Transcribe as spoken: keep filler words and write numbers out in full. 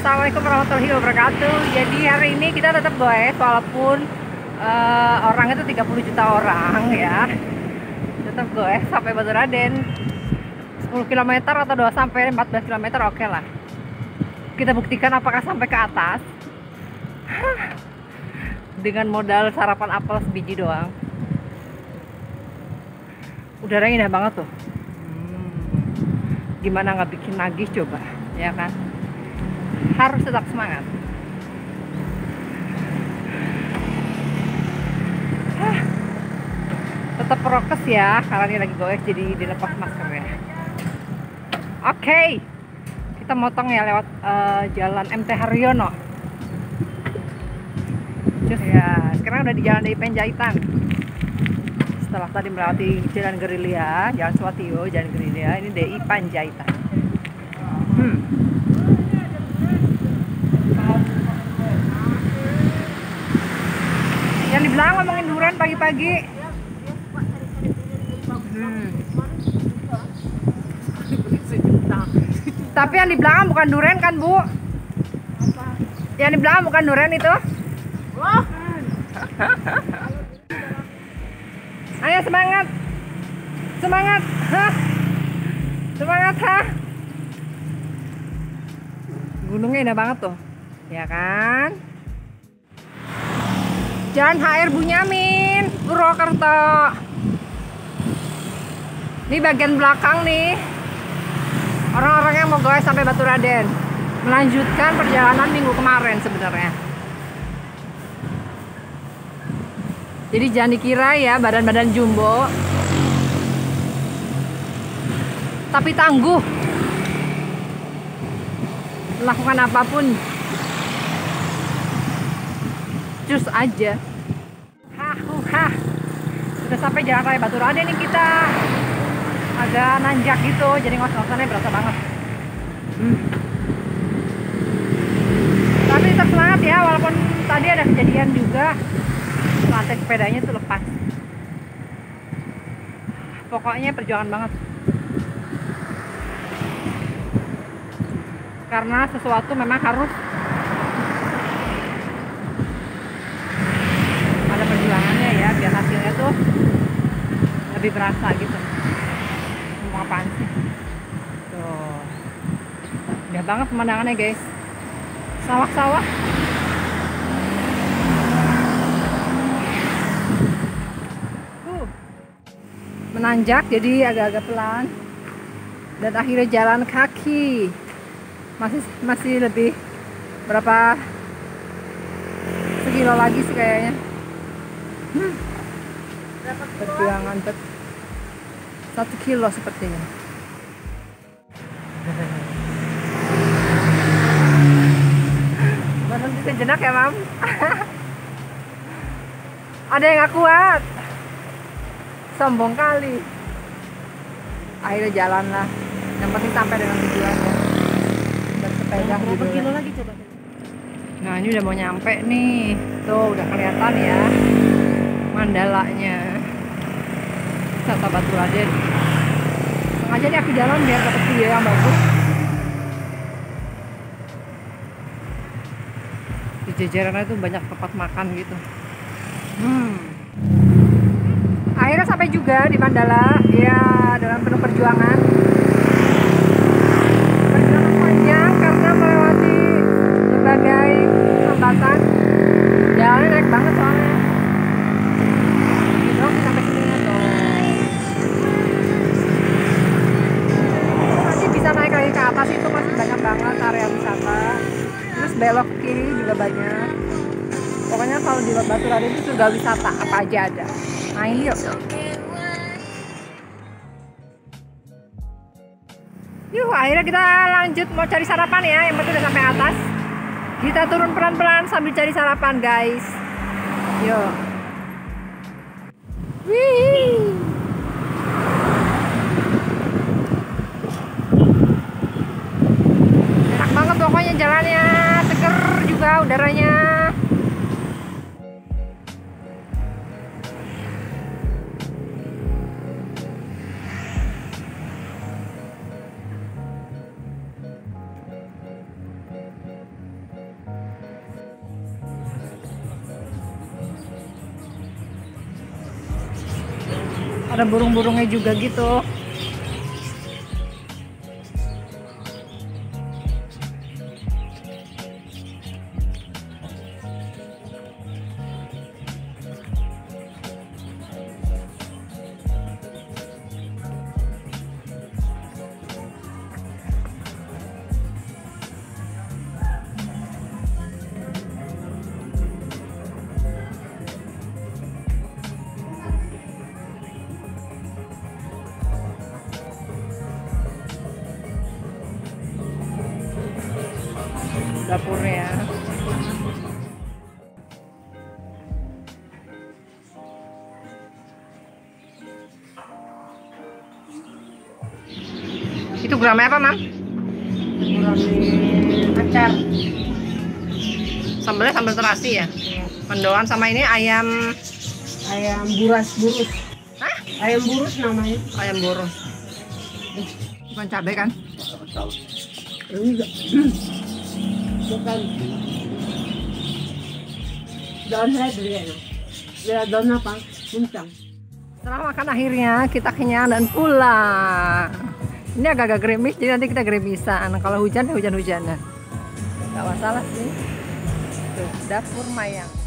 Assalamualaikum warahmatullahi wabarakatuh. Jadi hari ini kita tetap goes walaupun uh, orang itu tiga puluh juta orang ya. Tetap goes sampai Baturaden sepuluh kilometer atau dua sampai empat belas kilometer, oke okay lah. Kita buktikan apakah sampai ke atas. Dengan modal sarapan apel sebiji doang. Udaranya indah banget tuh. Hmm. Gimana nggak bikin nagih coba, ya kan? Harus tetap semangat. Hah. Tetap prokes ya, karena ini lagi goes jadi dilepas maskernya. Oke, okay. Kita motong ya lewat uh, jalan M T Haryono. Just ya, sekarang udah di jalan dari Penjahitan. Setelah tadi melewati jalan Gerilya, jalan Swatio, jalan Gerilya, ini D I Panjaitan. Hmm. Yang di belakang ngomongin durian pagi-pagi. Hmm. Tapi yang di belakang bukan durian kan, Bu? Yang di belakang bukan durian itu? Ayo semangat, semangat, hah? Semangat, hah? Gunungnya indah banget tuh, ya kan? Jalan H R Bunyamin, Purwokerto. Ini bagian belakang nih, orang-orang yang mau goes sampai Baturaden, melanjutkan perjalanan minggu kemarin sebenarnya. Jadi jangan dikira ya badan-badan jumbo, tapi tangguh. Lakukan apapun, cus aja. Hah, hah. Sudah sampai jalan raya Baturaden nih kita. Agak nanjak gitu, jadi ngos-ngosannya berasa banget. Hmm. Tapi tetap semangat ya, walaupun tadi ada kejadian juga. Lantai sepedanya tuh lepas. Pokoknya perjuangan banget. Karena sesuatu memang harus ada perjuangannya ya, biar hasilnya tuh lebih berasa gitu. Mau apaan sih? Tuh. Udah banget pemandangannya guys. Sawah-sawah. Menanjak jadi agak-agak pelan dan akhirnya jalan kaki masih masih lebih berapa sekilo lagi sih kayaknya. hmm. Perjuangan bet satu kilo sepertinya. Berhenti sejenak ya Mam. Ada yang gak kuat, sombong kali. Akhirnya jalan lah, yang penting sampai dengan tujuannya. Bersepeda berapa kilo lagi coba? Nah ini udah mau nyampe nih, tuh udah kelihatan ya mandalanya, wisata Baturaden. Sengaja nih aku jalan biar dapat video yang bagus. Di jajarannya tuh banyak tempat makan gitu. Hmm. Akhirnya sampai juga di Mandala ya, dalam penuh perjuangan. Perjalanan panjang karena melewati berbagai hambatan. Jalannya naik banget soalnya. Gitu sampai sini tuh. Nanti bisa naik lagi ke atas, itu masih banyak banget area wisata. Terus belok kiri juga banyak. Pokoknya kalau di Baturaden itu surga wisata, apa aja ada. Ayo. Yuk, akhirnya kita lanjut mau cari sarapan ya. Yang penting udah sampai atas. Kita turun pelan-pelan sambil cari sarapan, guys. Yuk. Wih. Enak banget pokoknya jalannya, seger juga udaranya. Ada burung-burungnya juga gitu. Dapurnya. Itu gurame apa, Mam? Gurame acar. Sambelnya sambal terasi ya? Mendoan sama ini ayam Ayam buras burus. Hah? Ayam burus namanya. Ayam burung. Bukan cabai kan? Enggak. Bukan. Daun seledri ya. Lihat daun apa? Muncang. Setelah makan akhirnya kita kenyang dan pulang. Ini agak-agak gerimis, jadi nanti kita gerimisan. Kalau hujan ya hujan-hujanan. Gak masalah sih. Tuh, dapur Mayang.